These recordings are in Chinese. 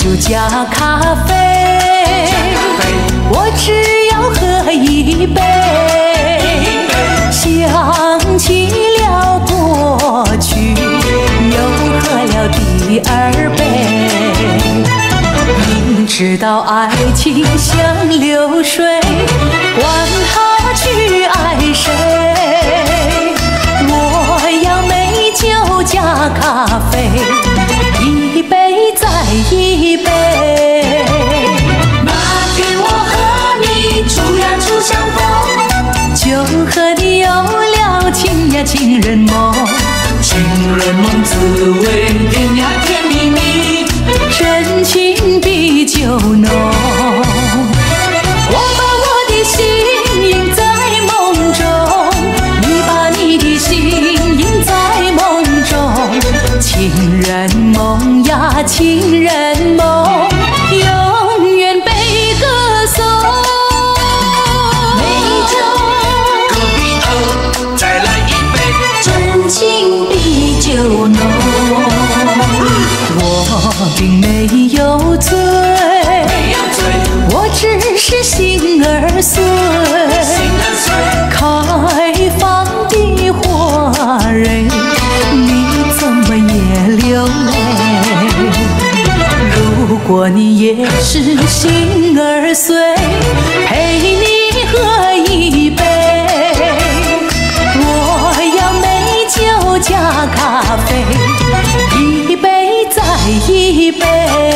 酒加咖啡，我只要喝一杯。想起了过去，又喝了第二杯。明知道爱情像流水，管他去爱谁。我要美酒加咖啡，一杯再一杯。 那天我和你初呀初相逢， 就和你有了情呀情人梦。 情人梦滋味甜呀甜蜜蜜， 真情比酒浓。我把我的心印在梦中，你把你的心印在梦中。情人梦呀情人梦，永远被歌颂。 美酒隔壁二，再来一杯， 真情比酒浓。我并没有醉， 没有醉， 我只是心儿碎。 心儿碎， 开放的花蕊，你怎么也流泪？如果你也是心儿碎，陪你喝一杯。我要美酒加咖啡，一杯再一杯。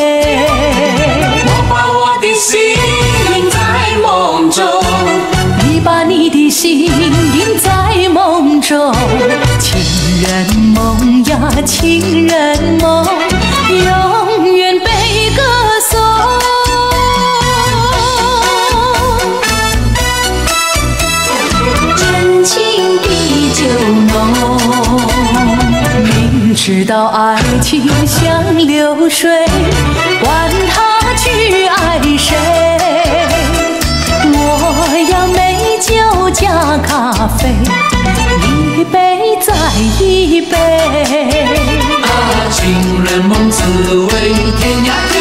我把我的心印在梦中， 你把你的心印在梦中。情人梦呀情人梦，永远被歌颂。真情比酒浓。明知道爱情像流水，管他去爱谁。我要美酒加咖啡，一杯再一杯。 情人梦滋味甜呀